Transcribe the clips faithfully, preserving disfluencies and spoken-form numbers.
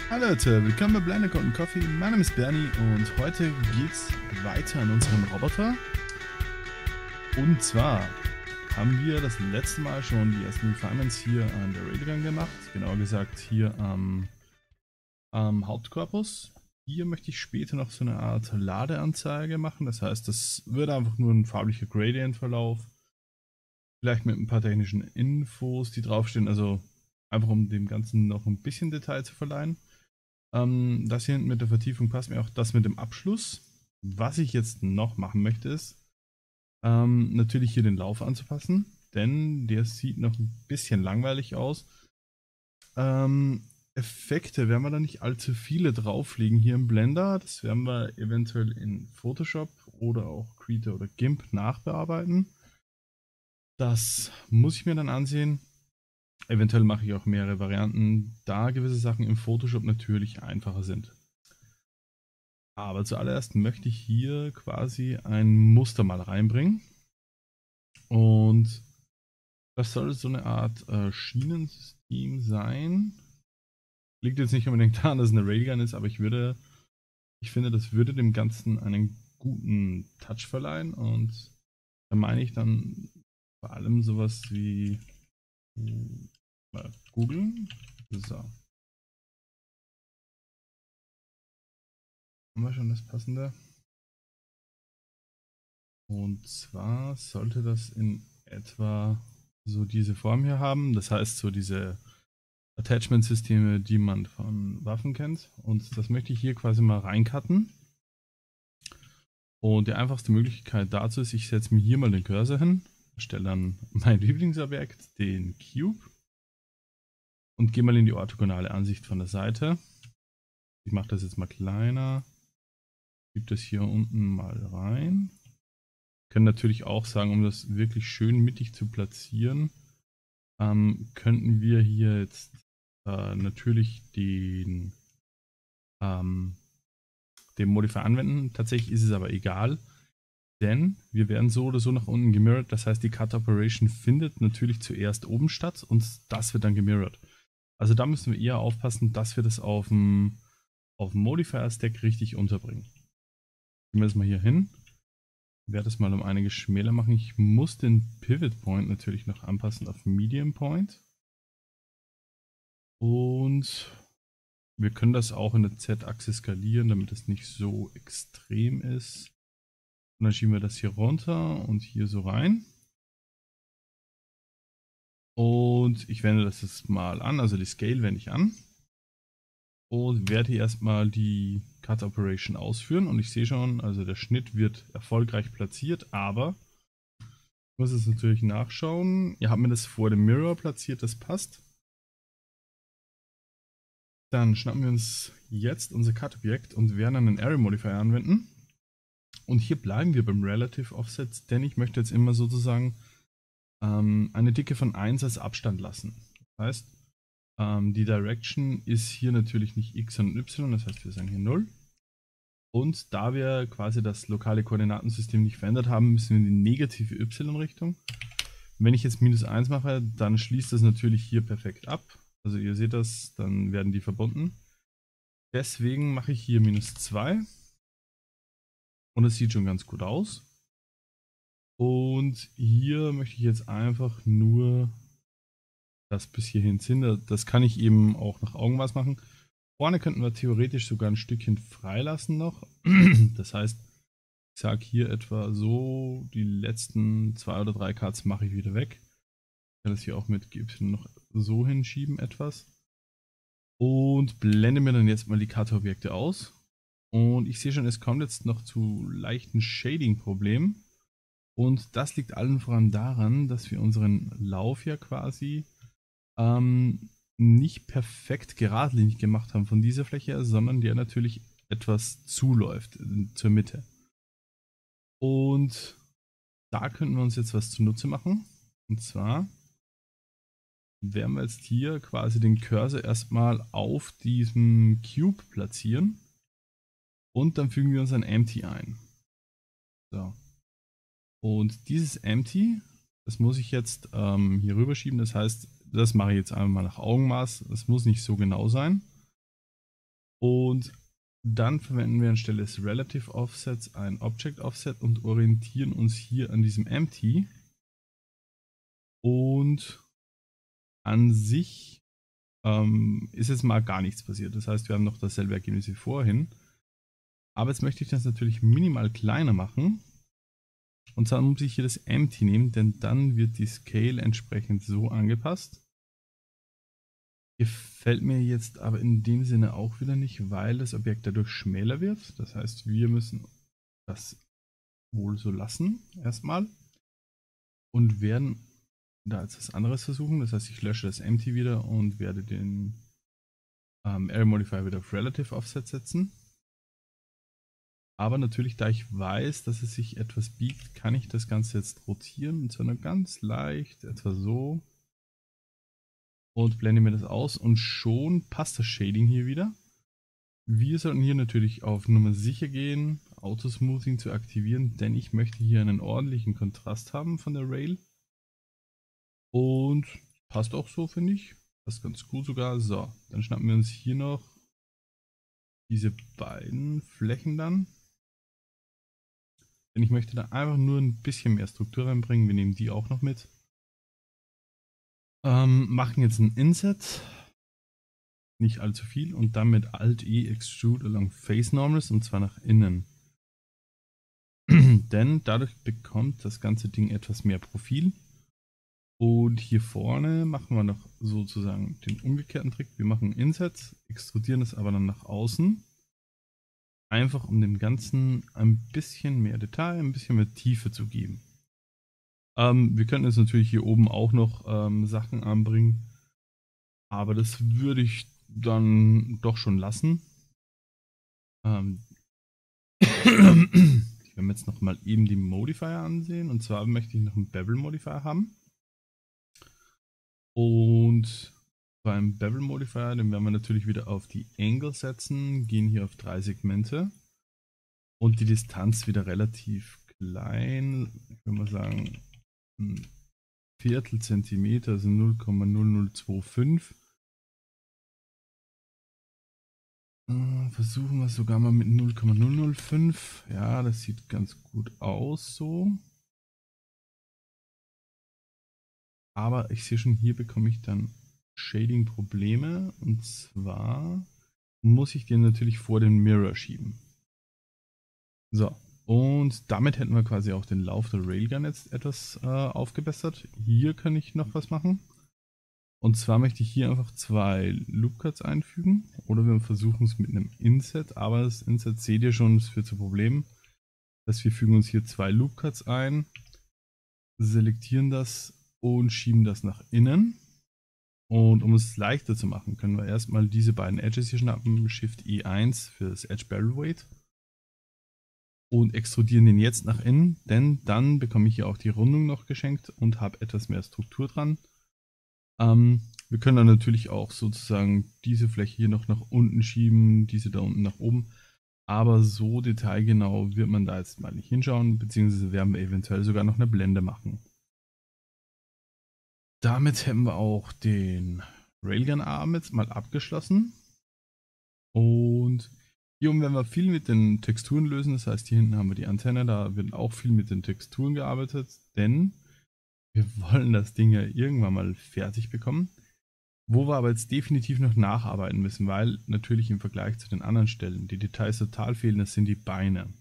Hallo Leute, willkommen bei Blender Code Coffee. Mein Name ist Bernie und heute geht's weiter an unserem Roboter. Und zwar haben wir das letzte Mal schon die ersten Refinements hier an der Railgun gemacht. Genauer gesagt hier am, am Hauptkorpus. Hier möchte ich später noch so eine Art Ladeanzeige machen. Das heißt, das wird einfach nur ein farblicher Gradient-Verlauf. Vielleicht mit ein paar technischen Infos, die draufstehen. Also einfach um dem Ganzen noch ein bisschen Detail zu verleihen. Ähm, das hier hinten mit der Vertiefung passt mir auch, das mit dem Abschluss. Was ich jetzt noch machen möchte, ist ähm, natürlich hier den Lauf anzupassen, denn der sieht noch ein bisschen langweilig aus. Ähm, Effekte werden wir da nicht allzu viele drauflegen hier im Blender. Das werden wir eventuell in Photoshop oder auch Krita oder GIMP nachbearbeiten. Das muss ich mir dann ansehen. Eventuell mache ich auch mehrere Varianten, da gewisse Sachen im Photoshop natürlich einfacher sind. Aber zuallererst möchte ich hier quasi ein Muster mal reinbringen. Und das soll so eine Art äh, Schienensystem sein. Liegt jetzt nicht unbedingt daran, dass es eine Railgun ist, aber ich würde, ich finde, das würde dem Ganzen einen guten Touch verleihen. Und da meine ich dann vor allem sowas wie mal googeln. So. Haben wir schon das passende? Und zwar sollte das in etwa so diese Form hier haben. Das heißt, so diese Attachment-Systeme, die man von Waffen kennt. Und das möchte ich hier quasi mal reincutten. Und die einfachste Möglichkeit dazu ist, ich setze mir hier mal den Cursor hin, stelle dann mein Lieblingsobjekt, den Cube, und gehe mal in die orthogonale Ansicht von der Seite. Ich mache das jetzt mal kleiner, gebe das hier unten mal rein. Können natürlich auch sagen, um das wirklich schön mittig zu platzieren, ähm, könnten wir hier jetzt äh, natürlich den, ähm, den Modifier anwenden. Tatsächlich ist es aber egal, denn wir werden so oder so nach unten gemirrored. Das heißt, die Cut Operation findet natürlich zuerst oben statt und das wird dann gemirrored. Also da müssen wir eher aufpassen, dass wir das auf dem, auf dem Modifier-Stack richtig unterbringen. Gehen wir das mal hier hin. Ich werde das mal um einiges schmäler machen. Ich muss den Pivot Point natürlich noch anpassen auf Medium Point. Und wir können das auch in der Z-Achse skalieren, damit es nicht so extrem ist. Und dann schieben wir das hier runter und hier so rein. Und ich wende das jetzt mal an, also die Scale wende ich an. Und werde hier erstmal die Cut Operation ausführen. Und ich sehe schon, also der Schnitt wird erfolgreich platziert, aber ich muss es natürlich nachschauen. Ihr habt mir das vor dem Mirror platziert, das passt. Dann schnappen wir uns jetzt unser Cut-Objekt und werden einen Array Modifier anwenden. Und hier bleiben wir beim Relative Offset, denn ich möchte jetzt immer sozusagen ähm, eine Dicke von eins als Abstand lassen. Das heißt, ähm, die Direction ist hier natürlich nicht x, sondern y, das heißt wir sagen hier null. Und da wir quasi das lokale Koordinatensystem nicht verändert haben, müssen wir in die negative y-Richtung. Wenn ich jetzt minus eins mache, dann schließt das natürlich hier perfekt ab. Also ihr seht das, dann werden die verbunden. Deswegen mache ich hier minus zwei. Und es sieht schon ganz gut aus. Und hier möchte ich jetzt einfach nur das bis hierhin ziehen. Das kann ich eben auch nach Augenmaß machen. Vorne könnten wir theoretisch sogar ein Stückchen freilassen noch. Das heißt, ich sage hier etwa so, die letzten zwei oder drei Cuts mache ich wieder weg. Ich kann das hier auch mit G Y noch so hinschieben etwas. Und blende mir dann jetzt mal die Cut-Objekte aus. Und ich sehe schon, es kommt jetzt noch zu leichten Shading-Problemen. Und das liegt allen voran daran, dass wir unseren Lauf ja quasi ähm, nicht perfekt geradlinig gemacht haben von dieser Fläche, sondern der natürlich etwas zuläuft zur Mitte. Und da könnten wir uns jetzt was zunutze machen. Und zwar werden wir jetzt hier quasi den Cursor erstmal auf diesem Cube platzieren. Und dann fügen wir uns ein Empty ein. So. Und dieses Empty, das muss ich jetzt ähm, hier rüber schieben. Das heißt, das mache ich jetzt einfach mal nach Augenmaß. Das muss nicht so genau sein. Und dann verwenden wir anstelle des Relative Offsets ein Object Offset und orientieren uns hier an diesem Empty. Und an sich ähm, ist jetzt mal gar nichts passiert. Das heißt, wir haben noch dasselbe Ergebnis wie vorhin. Aber jetzt möchte ich das natürlich minimal kleiner machen. Und zwar muss ich hier das Empty nehmen, denn dann wird die Scale entsprechend so angepasst. Gefällt mir jetzt aber in dem Sinne auch wieder nicht, weil das Objekt dadurch schmäler wird. Das heißt, wir müssen das wohl so lassen erstmal und werden da jetzt was anderes versuchen. Das heißt, ich lösche das Empty wieder und werde den ähm, Area Modifier wieder auf Relative Offset setzen. Aber natürlich, da ich weiß, dass es sich etwas biegt, kann ich das Ganze jetzt rotieren und zwar nur ganz leicht, etwa so. Und blende mir das aus und schon passt das Shading hier wieder. Wir sollten hier natürlich auf Nummer sicher gehen, Auto-Smoothing zu aktivieren, denn ich möchte hier einen ordentlichen Kontrast haben von der Rail. Und passt auch so, finde ich. Passt ganz gut sogar. So, dann schnappen wir uns hier noch diese beiden Flächen dann. Denn ich möchte da einfach nur ein bisschen mehr Struktur reinbringen. Wir nehmen die auch noch mit. Ähm, machen jetzt ein Inset. Nicht allzu viel. Und dann mit Alt-E Extrude along Face Normals und zwar nach innen. Denn dadurch bekommt das ganze Ding etwas mehr Profil. Und hier vorne machen wir noch sozusagen den umgekehrten Trick. Wir machen Inset, extrudieren es aber dann nach außen. Einfach um dem Ganzen ein bisschen mehr Detail, ein bisschen mehr Tiefe zu geben. Ähm, wir könnten jetzt natürlich hier oben auch noch ähm, Sachen anbringen. Aber das würde ich dann doch schon lassen. Ähm ich werde mir jetzt noch mal eben die Modifier ansehen. Und zwar möchte ich noch einen Bevel Modifier haben. Und beim Bevel Modifier, den werden wir natürlich wieder auf die Angle setzen, gehen hier auf drei Segmente und die Distanz wieder relativ klein, ich würde mal sagen ein Viertel Zentimeter, also null Komma null null zwei fünf. Versuchen wir es sogar mal mit null Komma null null fünf. Ja, das sieht ganz gut aus so. Aber ich sehe schon, hier bekomme ich dann Shading-Probleme. Und zwar muss ich den natürlich vor den Mirror schieben. So, und damit hätten wir quasi auch den Lauf der Railgun jetzt etwas äh, aufgebessert. Hier kann ich noch was machen. Und zwar möchte ich hier einfach zwei Loop-Cuts einfügen. Oder wir versuchen es mit einem Inset. Aber das Inset seht ihr schon, das führt zu Problemen. Das heißt, wir fügen uns hier zwei Loop-Cuts ein, selektieren das und schieben das nach innen. Und um es leichter zu machen, können wir erstmal diese beiden Edges hier schnappen, Shift E eins für das Edge Barrel Weight und extrudieren den jetzt nach innen, denn dann bekomme ich hier auch die Rundung noch geschenkt und habe etwas mehr Struktur dran. Ähm, wir können dann natürlich auch sozusagen diese Fläche hier noch nach unten schieben, diese da unten nach oben, aber so detailgenau wird man da jetzt mal nicht hinschauen, beziehungsweise werden wir eventuell sogar noch eine Blende machen. Damit hätten wir auch den Railgun-Arm jetzt mal abgeschlossen. Und hier oben werden wir viel mit den Texturen lösen. Das heißt, hier hinten haben wir die Antenne, da wird auch viel mit den Texturen gearbeitet, denn wir wollen das Ding ja irgendwann mal fertig bekommen. Wo wir aber jetzt definitiv noch nacharbeiten müssen, weil natürlich im Vergleich zu den anderen Stellen die Details total fehlen, das sind die Beine.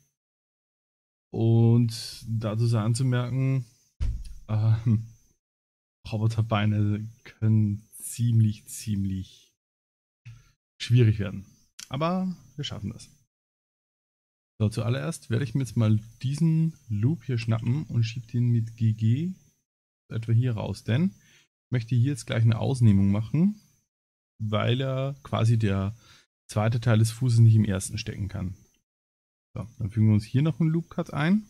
Und dazu sei anzumerken, ähm, Roboterbeine können ziemlich, ziemlich schwierig werden. Aber wir schaffen das. So, zuallererst werde ich mir jetzt mal diesen Loop hier schnappen und schiebe den mit G G etwa hier raus. Denn ich möchte hier jetzt gleich eine Ausnehmung machen, weil er quasi der zweite Teil des Fußes nicht im ersten stecken kann. So, dann fügen wir uns hier noch einen Loop Cut ein.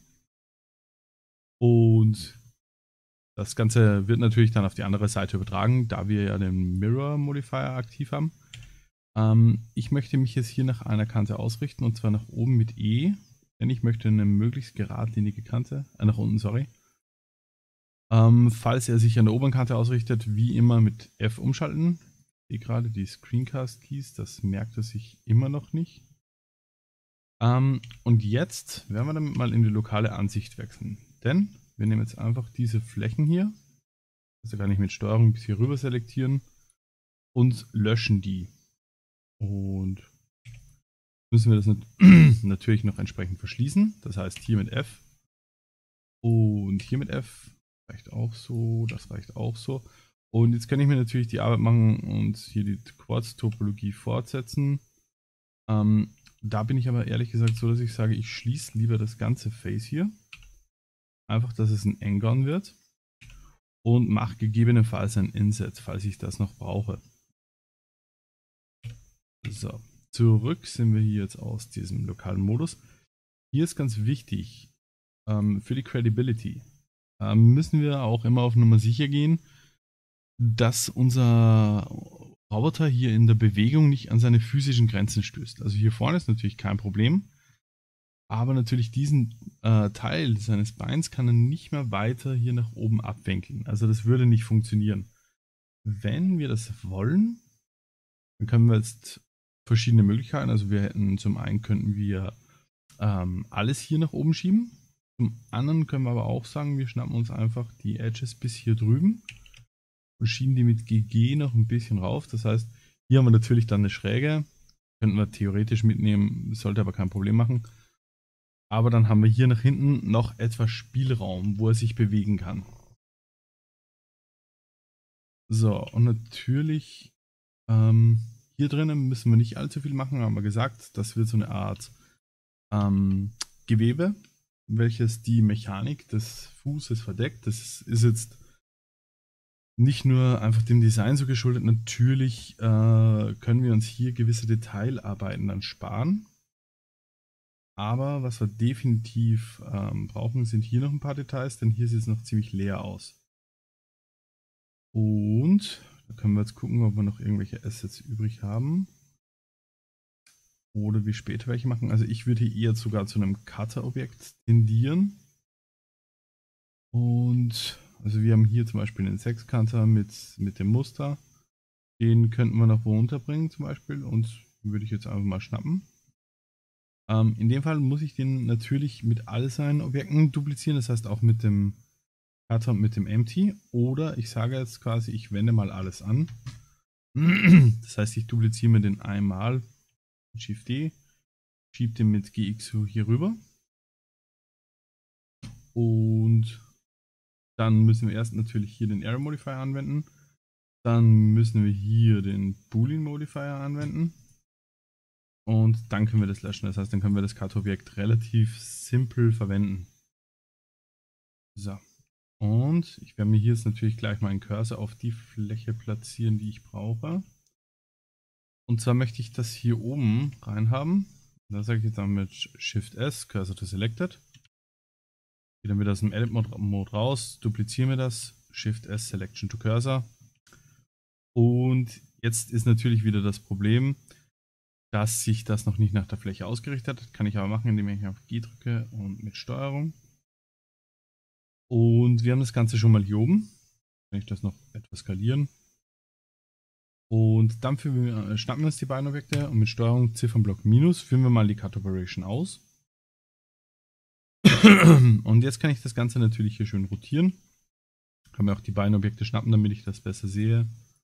Und das Ganze wird natürlich dann auf die andere Seite übertragen, da wir ja den Mirror Modifier aktiv haben. Ähm, ich möchte mich jetzt hier nach einer Kante ausrichten und zwar nach oben mit E, denn ich möchte eine möglichst geradlinige Kante, äh, nach unten, sorry. Ähm, falls er sich an der oberen Kante ausrichtet, wie immer mit F umschalten. sehe gerade die Screencast Keys, das merkt er sich immer noch nicht. Ähm, und jetzt werden wir damit mal in die lokale Ansicht wechseln. Denn wir nehmen jetzt einfach diese Flächen hier, also gar nicht mit Steuerung bis hier rüber selektieren und löschen die. Und müssen wir das nat natürlich noch entsprechend verschließen. Das heißt hier mit F und hier mit F. Reicht auch so, das reicht auch so. Und jetzt kann ich mir natürlich die Arbeit machen und hier die Quartz-Topologie fortsetzen. Ähm, da bin ich aber ehrlich gesagt so, dass ich sage, ich schließe lieber das ganze Face hier. Einfach, dass es ein Engon wird. Und mache gegebenenfalls ein Inset, falls ich das noch brauche. So, zurück sind wir hier jetzt aus diesem lokalen Modus. Hier ist ganz wichtig, ähm, für die Credibility ähm, müssen wir auch immer auf Nummer sicher gehen, dass unser Roboter hier in der Bewegung nicht an seine physischen Grenzen stößt. Also hier vorne ist natürlich kein Problem, aber natürlich diesen äh, Teil seines Beins kann er nicht mehr weiter hier nach oben abwinkeln. Also das würde nicht funktionieren. Wenn wir das wollen, dann können wir jetzt verschiedene Möglichkeiten, also wir hätten zum einen könnten wir ähm, alles hier nach oben schieben, zum anderen können wir aber auch sagen, wir schnappen uns einfach die Edges bis hier drüben und schieben die mit G G noch ein bisschen rauf. Das heißt, hier haben wir natürlich dann eine Schräge, könnten wir theoretisch mitnehmen, sollte aber kein Problem machen. Aber dann haben wir hier nach hinten noch etwas Spielraum, wo er sich bewegen kann. So, und natürlich ähm, hier drinnen müssen wir nicht allzu viel machen, haben wir gesagt, das wird so eine Art ähm, Gewebe, welches die Mechanik des Fußes verdeckt. Das ist jetzt nicht nur einfach dem Design so geschuldet, natürlich äh, können wir uns hier gewisse Detailarbeiten dann sparen. Aber was wir definitiv ähm, brauchen, sind hier noch ein paar Details, denn hier sieht es noch ziemlich leer aus. Und da können wir jetzt gucken, ob wir noch irgendwelche Assets übrig haben. Oder wie später welche machen. Also ich würde hier eher sogar zu einem Cutter-Objekt tendieren. Und also wir haben hier zum Beispiel einen Sechskanter mit, mit dem Muster. Den könnten wir noch wo unterbringen zum Beispiel. Und würde ich jetzt einfach mal schnappen. Ähm, in dem Fall muss ich den natürlich mit all seinen Objekten duplizieren. Das heißt auch mit dem Cutter und mit dem Empty. Oder ich sage jetzt quasi, ich wende mal alles an. Das heißt, ich dupliziere mir den einmal. Shift D. Schiebe den mit G X hier rüber. Und dann müssen wir erst natürlich hier den Arrow Modifier anwenden. Dann müssen wir hier den Boolean Modifier anwenden. Und dann können wir das löschen. Das heißt, dann können wir das Cut-Objekt relativ simpel verwenden. So. Und ich werde mir hier jetzt natürlich gleich meinen Cursor auf die Fläche platzieren, die ich brauche. Und zwar möchte ich das hier oben rein haben. Da sage ich jetzt dann mit Shift S, Cursor to Selected. Gehe dann wieder aus dem Edit Mode raus, dupliziere mir das, Shift S, Selection to Cursor. Und jetzt ist natürlich wieder das Problem, dass sich das noch nicht nach der Fläche ausgerichtet hat. Kann ich aber machen, indem ich auf G drücke und mit Steuerung. Und wir haben das Ganze schon mal hier oben. Kann ich das noch etwas skalieren. Und dann führen wir, schnappen wir uns die beiden Objekte und mit Steuerung Ziffernblock Minus führen wir mal die Cut Operation aus. Und jetzt kann ich das Ganze natürlich hier schön rotieren. Kann mir auch die beiden Objekte schnappen, damit ich das besser sehe.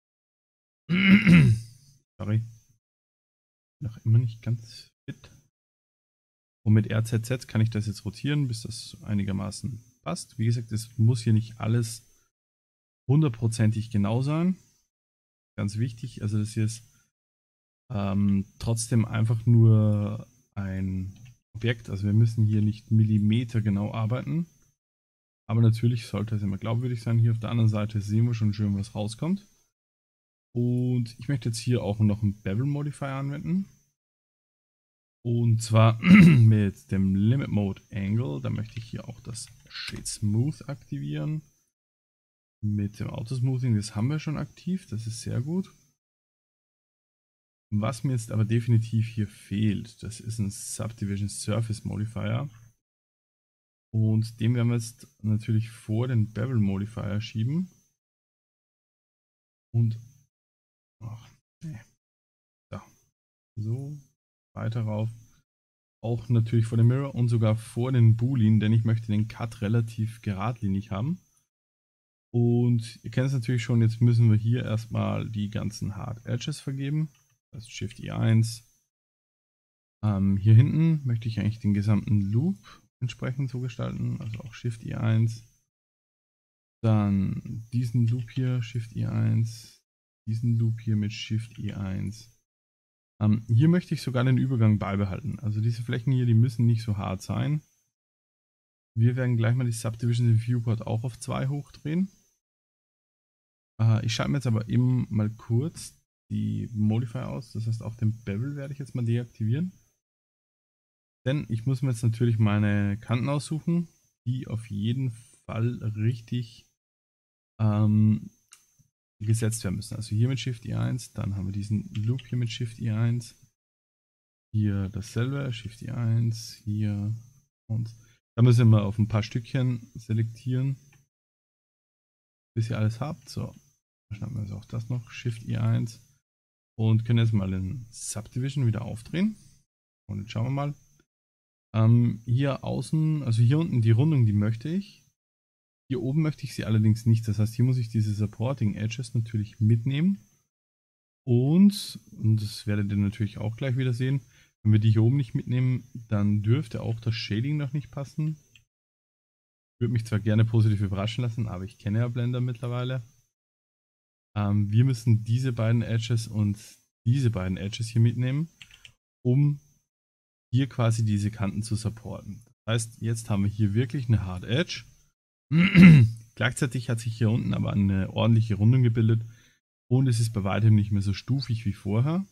Sorry. Noch immer nicht ganz fit. Und mit R Z Z kann ich das jetzt rotieren, bis das einigermaßen passt. Wie gesagt, es muss hier nicht alles hundertprozentig genau sein. Ganz wichtig, also das hier ist ähm, trotzdem einfach nur ein Objekt. Also wir müssen hier nicht Millimeter genau arbeiten. Aber natürlich sollte es immer glaubwürdig sein. Hier auf der anderen Seite sehen wir schon schön, was rauskommt. Und ich möchte jetzt hier auch noch einen Bevel Modifier anwenden. Und zwar mit dem Limit Mode Angle. Da möchte ich hier auch das Shade Smooth aktivieren. Mit dem Auto Smoothing, das haben wir schon aktiv. Das ist sehr gut. Was mir jetzt aber definitiv hier fehlt, das ist ein Subdivision Surface Modifier. Und den werden wir jetzt natürlich vor den Bevel Modifier schieben. Und ach, so, weiter rauf. Auch natürlich vor dem Mirror und sogar vor den Boolean, denn ich möchte den Cut relativ geradlinig haben. Und ihr kennt es natürlich schon, jetzt müssen wir hier erstmal die ganzen Hard Edges vergeben. Das ist Shift I eins. Ähm, hier hinten möchte ich eigentlich den gesamten Loop entsprechend so gestalten, also auch Shift I eins. Dann diesen Loop hier, Shift I eins. Diesen Loop hier mit Shift I eins. Ähm, hier möchte ich sogar den Übergang beibehalten. Also diese Flächen hier, die müssen nicht so hart sein. Wir werden gleich mal die Subdivision im Viewport auch auf zwei hochdrehen. Äh, ich schalte mir jetzt aber eben mal kurz die Modifier aus. Das heißt, auch den Bevel werde ich jetzt mal deaktivieren. Denn ich muss mir jetzt natürlich meine Kanten aussuchen, die auf jeden Fall richtig ähm, gesetzt werden müssen. Also hier mit Shift I eins, dann haben wir diesen Loop hier mit Shift I eins. Hier dasselbe, Shift I eins, hier und da müssen wir auf ein paar Stückchen selektieren, bis ihr alles habt. So, dann schnappen wir uns auch das noch, Shift I eins und können jetzt mal den Subdivision wieder aufdrehen. Und jetzt schauen wir mal. Ähm, hier außen, also hier unten die Rundung, die möchte ich. Hier oben möchte ich sie allerdings nicht. Das heißt, hier muss ich diese Supporting Edges natürlich mitnehmen. Und, und das werdet ihr natürlich auch gleich wieder sehen, wenn wir die hier oben nicht mitnehmen, dann dürfte auch das Shading noch nicht passen. Ich würde mich zwar gerne positiv überraschen lassen, aber ich kenne ja Blender mittlerweile. Ähm, wir müssen diese beiden Edges und diese beiden Edges hier mitnehmen, um hier quasi diese Kanten zu supporten. Das heißt, jetzt haben wir hier wirklich eine Hard Edge. Gleichzeitig hat sich hier unten aber eine ordentliche Rundung gebildet und es ist bei weitem nicht mehr so stufig wie vorher.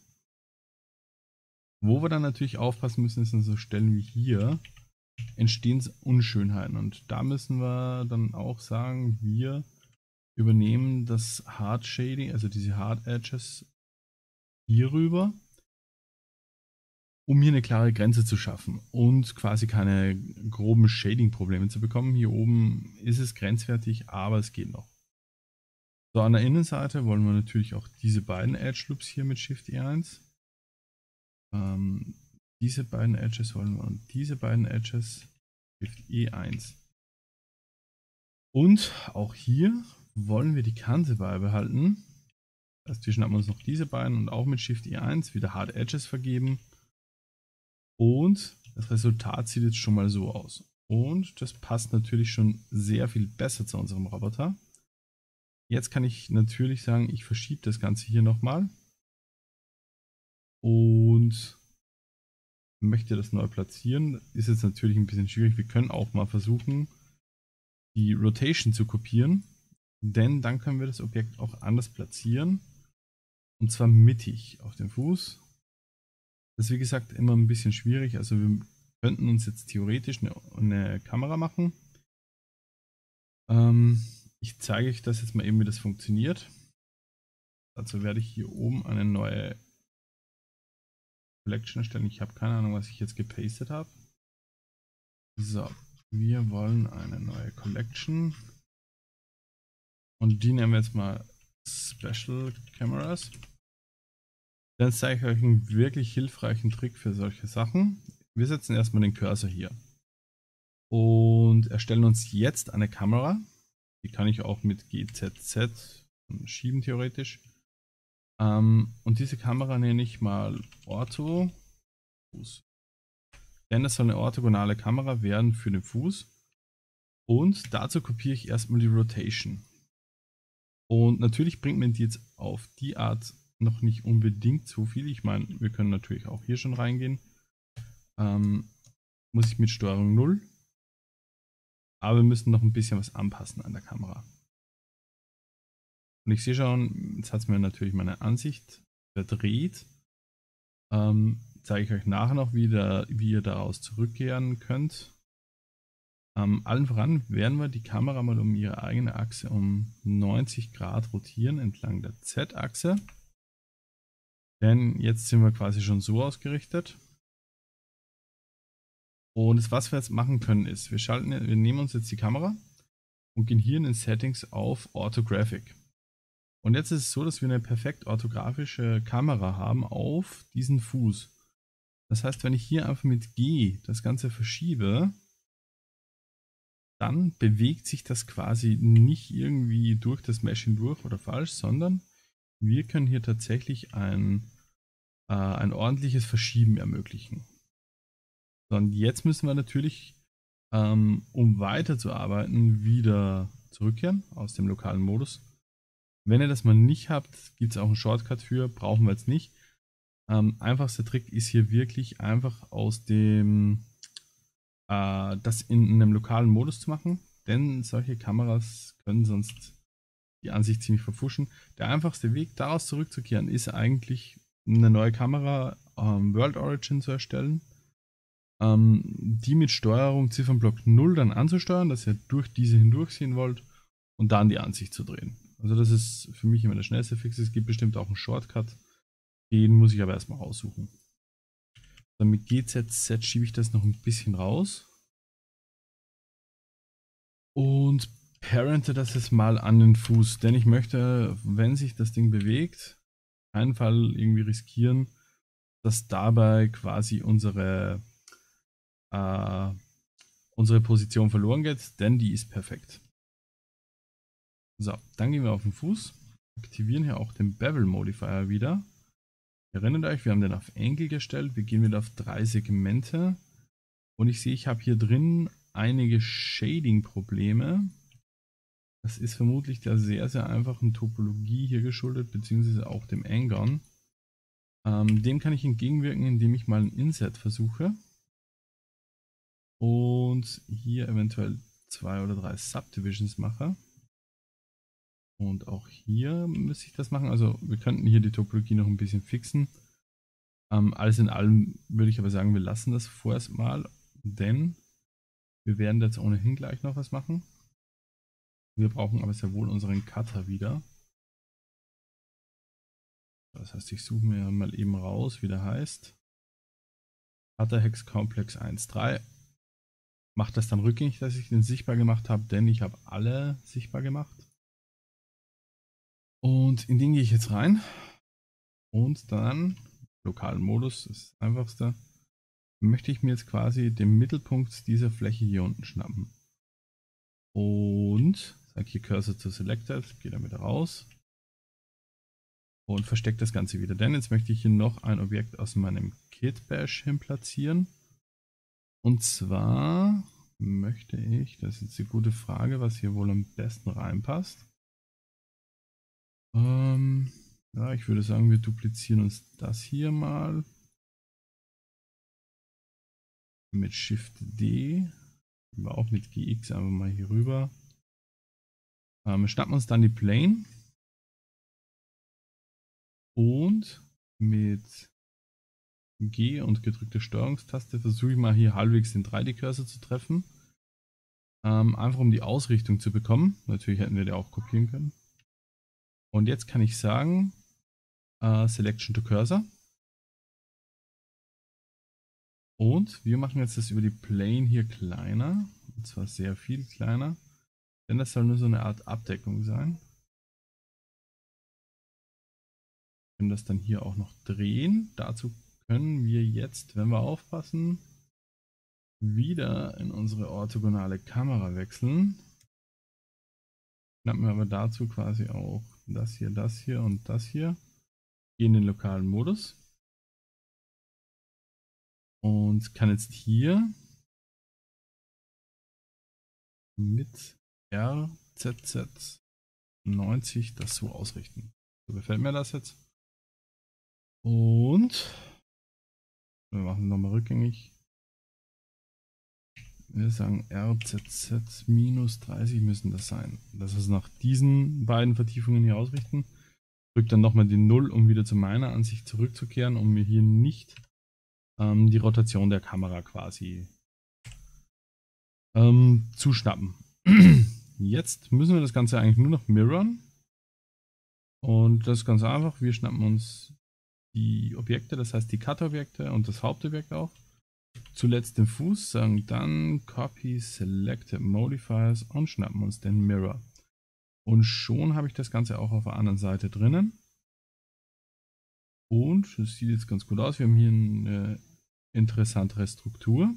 Wo wir dann natürlich aufpassen müssen, ist an so Stellen wie hier entstehen Unschönheiten und da müssen wir dann auch sagen, wir übernehmen das Hard Shading, also diese Hard Edges hier rüber, um hier eine klare Grenze zu schaffen und quasi keine groben Shading-Probleme zu bekommen. Hier oben ist es grenzwertig, aber es geht noch. So, an der Innenseite wollen wir natürlich auch diese beiden Edge Loops hier mit Shift I eins. Ähm, diese beiden Edges wollen wir und diese beiden Edges Shift E eins. Und auch hier wollen wir die Kante beibehalten. Das heißt, wir schnappen uns noch diese beiden und auch mit Shift E eins wieder Hard Edges vergeben. Und das Resultat sieht jetzt schon mal so aus. Und das passt natürlich schon sehr viel besser zu unserem Roboter. Jetzt kann ich natürlich sagen, ich verschiebe das Ganze hier nochmal. Und möchte das neu platzieren. Ist jetzt natürlich ein bisschen schwierig. Wir können auch mal versuchen, die Rotation zu kopieren. Denn dann können wir das Objekt auch anders platzieren. Und zwar mittig auf dem Fuß. Das ist wie gesagt immer ein bisschen schwierig. Also wir könnten uns jetzt theoretisch eine, eine Kamera machen. Ähm, ich zeige euch das jetzt mal eben, wie das funktioniert. Dazu werde ich hier oben eine neue Collection erstellen. Ich habe keine Ahnung, was ich jetzt gepastet habe. So, wir wollen eine neue Collection. Und die nennen wir jetzt mal Special Cameras. Dann zeige ich euch einen wirklich hilfreichen Trick für solche Sachen. Wir setzen erstmal den Cursor hier und erstellen uns jetzt eine Kamera. Die kann ich auch mit G Z Z schieben theoretisch. Ähm, und diese Kamera nenne ich mal Ortho Fuß. Denn das soll eine orthogonale Kamera werden für den Fuß. Und dazu kopiere ich erstmal die Rotation. Und natürlich bringt man die jetzt auf die Art noch nicht unbedingt so viel. Ich meine, wir können natürlich auch hier schon reingehen. Ähm, muss ich mit Steuerung null. Aber wir müssen noch ein bisschen was anpassen an der Kamera. Und ich sehe schon, jetzt hat es mir natürlich meine Ansicht verdreht. Ähm, zeige ich euch nachher noch, wie, der, wie ihr daraus zurückkehren könnt. Ähm, allen voran werden wir die Kamera mal um ihre eigene Achse um neunzig Grad rotieren entlang der Z-Achse. Denn jetzt sind wir quasi schon so ausgerichtet. Und das, was wir jetzt machen können, ist, wir schalten, wir nehmen uns jetzt die Kamera und gehen hier in den Settings auf Orthographic. Und jetzt ist es so, dass wir eine perfekt orthografische Kamera haben auf diesen Fuß. Das heißt, wenn ich hier einfach mit G das Ganze verschiebe, dann bewegt sich das quasi nicht irgendwie durch das Mesh hindurch oder falsch, sondern wir können hier tatsächlich ein, äh, ein ordentliches Verschieben ermöglichen. So, und jetzt müssen wir natürlich, ähm, um weiterzuarbeiten, wieder zurückkehren aus dem lokalen Modus. Wenn ihr das mal nicht habt, gibt es auch einen Shortcut für, brauchen wir jetzt nicht. Ähm, einfachster Trick ist hier wirklich einfach aus dem, äh, das in, in einem lokalen Modus zu machen, denn solche Kameras können sonst die Ansicht ziemlich verfuschen. Der einfachste Weg, daraus zurückzukehren, ist eigentlich eine neue Kamera ähm, World Origin zu erstellen, ähm, die mit Steuerung Ziffernblock null dann anzusteuern, dass ihr durch diese hindurchziehen wollt und dann die Ansicht zu drehen. Also das ist für mich immer der schnellste Fix. Es gibt bestimmt auch einen Shortcut, den muss ich aber erstmal raussuchen. Dann mit G Z Z schiebe ich das noch ein bisschen raus und parente das jetzt mal an den Fuß, denn ich möchte, wenn sich das Ding bewegt, keinen Fall irgendwie riskieren, dass dabei quasi unsere, äh, unsere Position verloren geht, denn die ist perfekt. So, dann gehen wir auf den Fuß, aktivieren hier auch den Bevel Modifier wieder. Erinnert euch, wir haben den auf Angle gestellt, wir gehen wieder auf drei Segmente und ich sehe, ich habe hier drin einige Shading-Probleme. Das ist vermutlich der sehr, sehr einfachen Topologie hier geschuldet, beziehungsweise auch dem Angon. Ähm, dem kann ich entgegenwirken, indem ich mal ein Inset versuche und hier eventuell zwei oder drei Subdivisions mache. Und auch hier müsste ich das machen. Also wir könnten hier die Topologie noch ein bisschen fixen. Ähm, alles in allem würde ich aber sagen, wir lassen das vorerst mal, denn wir werden jetzt ohnehin gleich noch was machen. Wir brauchen aber sehr wohl unseren Cutter wieder. Das heißt, ich suche mir mal eben raus, wie der heißt. Cutter Hex Complex eins Punkt drei. Macht das dann rückgängig, dass ich den sichtbar gemacht habe, denn ich habe alle sichtbar gemacht. Und in den gehe ich jetzt rein. Und dann, lokalen Modus, ist das einfachste, möchte ich mir jetzt quasi den Mittelpunkt dieser Fläche hier unten schnappen. Und sage hier Cursor to Selected, gehe dann wieder raus. Und verstecke das Ganze wieder, denn jetzt möchte ich hier noch ein Objekt aus meinem Kit Bash hin platzieren. Und zwar möchte ich, das ist jetzt die gute Frage, was hier wohl am besten reinpasst. Ähm, ja, ich würde sagen, wir duplizieren uns das hier mal mit Shift D, aber auch mit G X einfach mal hier rüber. Ähm, schnappen uns dann die Plane und mit G und gedrückte Steuerungstaste versuche ich mal hier halbwegs den drei D-Cursor zu treffen. Ähm, einfach um die Ausrichtung zu bekommen. Natürlich hätten wir die auch kopieren können. Und jetzt kann ich sagen, äh, Selection to Cursor. Und wir machen jetzt das über die Plane hier kleiner. Und zwar sehr viel kleiner. Denn das soll nur so eine Art Abdeckung sein. Wir können das dann hier auch noch drehen. Dazu können wir jetzt, wenn wir aufpassen, wieder in unsere orthogonale Kamera wechseln. Schnappen wir aber dazu quasi auch das hier, das hier und das hier. Gehen in den lokalen Modus. Und kann jetzt hier mit R Z Z neunzig das so ausrichten. So gefällt mir das jetzt. Und wir machen nochmal rückgängig. Wir sagen R Z Z minus dreißig müssen das sein. Das ist nach diesen beiden Vertiefungen hier ausrichten. Drückt dann nochmal die null, um wieder zu meiner Ansicht zurückzukehren, um mir hier nicht ähm, die Rotation der Kamera quasi ähm, zu schnappen. Jetzt müssen wir das Ganze eigentlich nur noch mirrorn. Und das ist ganz einfach. Wir schnappen uns die Objekte, das heißt die Cut-Objekte und das Hauptobjekt auch. Zuletzt den Fuß, sagen dann Copy Selected Modifiers und schnappen uns den Mirror. Und schon habe ich das Ganze auch auf der anderen Seite drinnen. Und es sieht jetzt ganz gut aus. Wir haben hier eine interessantere Struktur.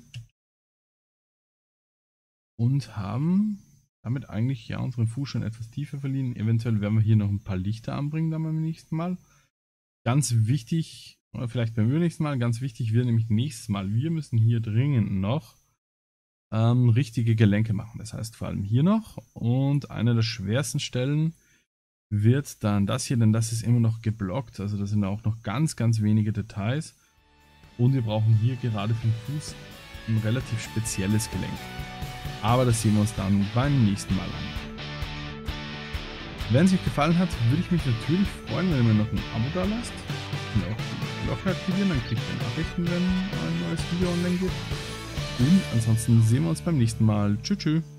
Und haben damit eigentlich ja unseren Fuß schon etwas tiefer verliehen. Eventuell werden wir hier noch ein paar Lichter anbringen dann beim nächsten Mal. Ganz wichtig, oder vielleicht beim nächsten Mal, ganz wichtig wird nämlich nächstes Mal, wir müssen hier dringend noch ähm, richtige Gelenke machen. Das heißt vor allem hier noch. Und eine der schwersten Stellen wird dann das hier, denn das ist immer noch geblockt. Also da sind auch noch ganz, ganz wenige Details. Und wir brauchen hier gerade für den Fuß ein relativ spezielles Gelenk. Aber das sehen wir uns dann beim nächsten Mal an. Wenn es euch gefallen hat, würde ich mich natürlich freuen, wenn ihr mir noch ein Abo da lasst. Und auch die Glocke aktivieren, dann kriegt ihr Nachrichten, wenn ein neues Video online geht. Und ansonsten sehen wir uns beim nächsten Mal. Tschüss, tschüss.